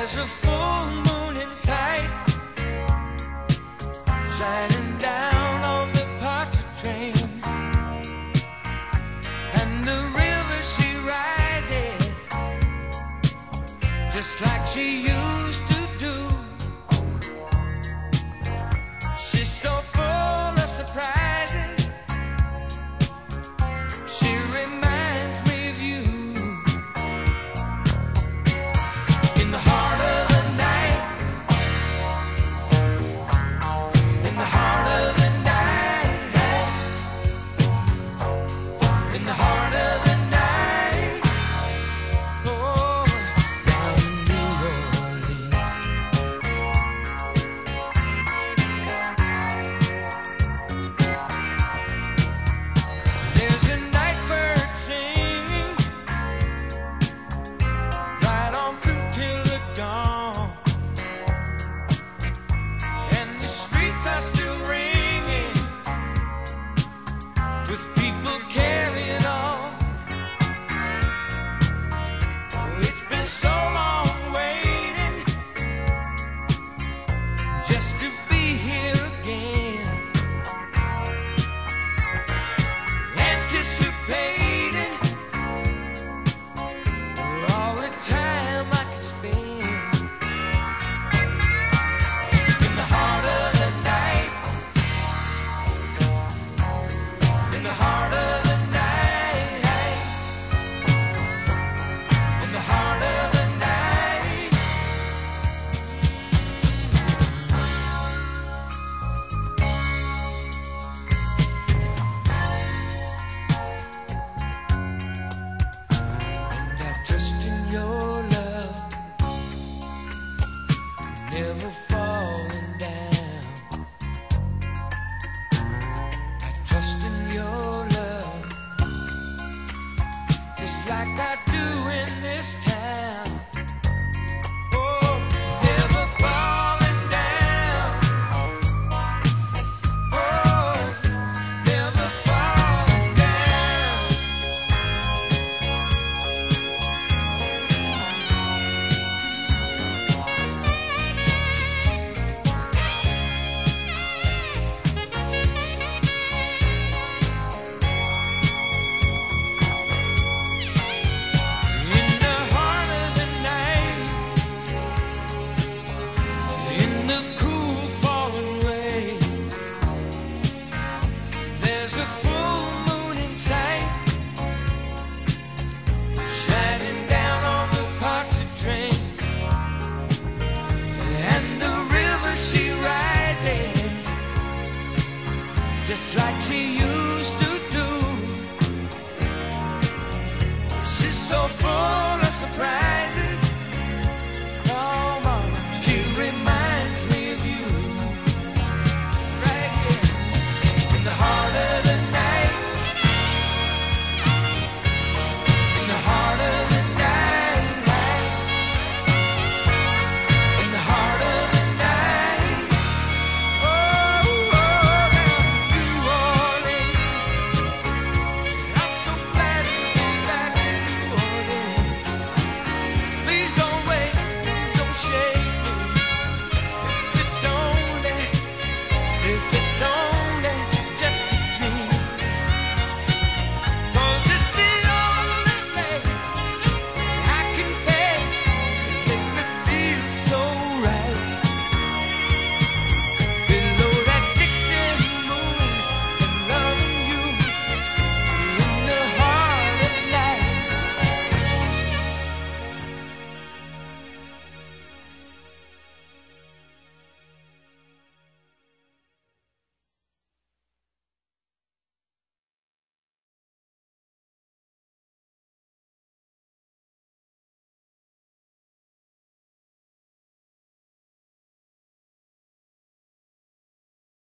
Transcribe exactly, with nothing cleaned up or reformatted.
There's a full moon in sight, shining down on the Pontchartrain, and the river she rises just like she used to do. She's so full of surprises, she reminds me of you. In the heart of the night, in the heart of the night, in the heart of the night, oh, down in New Orleans. There's a nightbird singing right on through till the dawn, and the streets are still ringing with people carrying on. It's been so long waiting just to be here again, anticipating all the time I could spend. In the heart of the night, in the heart of the night, in the heart of the night. And I trust in your love, never falling down. I trust in your love, just like I do in this town. Oh, never falling down. Oh, never falling down. In the heart of the night, in the cool falling rain, there's a full moon in sight, shining down on the Pontchartrain, and the river she rises just like she used to do. She's so full of surprises,